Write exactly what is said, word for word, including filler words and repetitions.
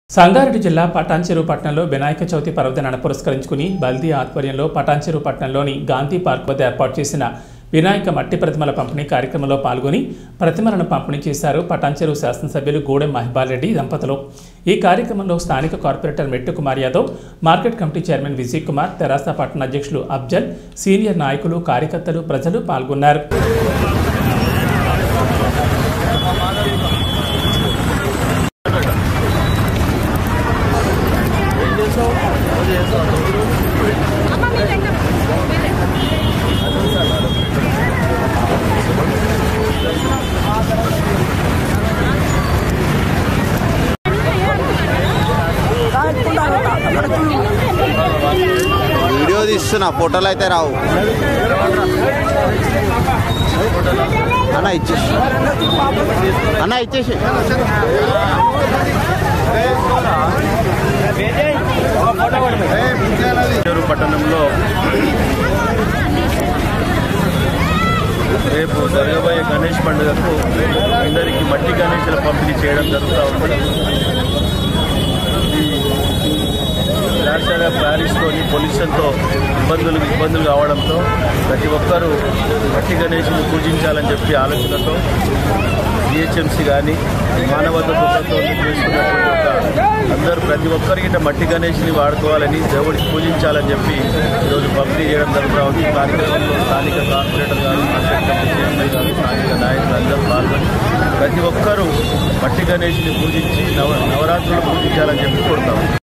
సంగారెడ్డి జిల్లా పటాన్చెరు పట్టణంలో వినాయక చవితి పర్వదినాన్ని పురస్కరించుకుని బల్దీ ఆధ్వర్యంలో పటాన్చెరు పట్టణంలోని గాంధీ పార్క్ వద్ద ఏర్పాటు చేసిన వినాయక మట్టి ప్రతిమల పంపిణీ కార్యక్రమంలో పాల్గొని ప్రతిమలను పంపిణీ చేశారు పటాన్చెరు శాసనసభ్యులు గూడెం మహిపాల్ రెడ్డి దంపతులు। ఈ కార్యక్రమంలో స్థానిక corporator Mettu Kumar Yadav, market committee chairman Vijay Kumar, తెరాస పట్టణ అధ్యక్షులు అఫ్జల్, సీనియర్ నాయకులు, కార్యకర్తలు, ప్రజలు పాల్గొన్నారు। वीडियो తీస్తున్నా ఫోటోలు అయితే రావు అన్న ఇచ్చేసి అన్న ఇచ్చేసి పట్టణంలో రేపు జరగబోయే గణేష్ పండుగకు అందరికీ మట్టి గణేషుల పంపిణీ చేయడం జరుగుతూ ఉంది। రాష్ట్ర ప్యారిస్లోని పొల్యూషన్తో ఇబ్బందులు ఇబ్బందులు కావడంతో ప్రతి ఒక్కరూ మట్టి గణేషుని పూజించాలని చెప్పి ఆలోచనతో జిహెచ్ఎంసీ కానీ మానవత దృక్పథంతో చేసుకున్నటువంటి ఒక అందరూ ప్రతి ఒక్కరికి ఇట్లా మట్టి గణేషుని వాడుకోవాలని దేవుడికి పూజించాలని చెప్పి ఈరోజు పంపిణీ చేయడం జరుగుతూ ఉంది। కార్యక్రమంలో స్థానిక కార్పొరేటర్ గారు, మార్కెట్ కమిటీ చైర్మన్ గారు, స్థానిక నాయకులు అందరూ పాల్గొని ప్రతి ఒక్కరూ మట్టి గణేషుని పూజించి నవ నవరాత్రులు పూజించాలని చెప్పి కోరుతాము।